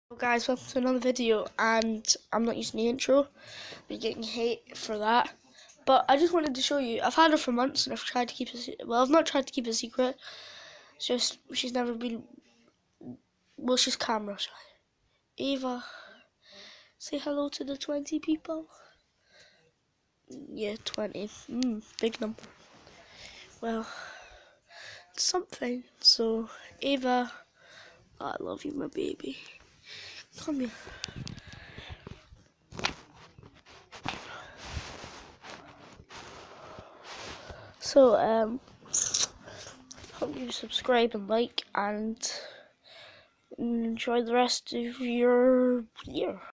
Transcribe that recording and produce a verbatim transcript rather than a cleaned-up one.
Hello guys, welcome to another video, and I'm not using the intro. I've been getting hate for that, but I just wanted to show you. I've had her for months, and I've tried to keep it. Well, I've not tried to keep it a secret. It's just she's never been. Well, she's camera shy. Ava, say hello to the twenty people. Yeah, twenty. Mm, big number. Well, it's something. So, Ava, I love you, my baby. Come here. So, um, hope you subscribe and like and enjoy the rest of your year.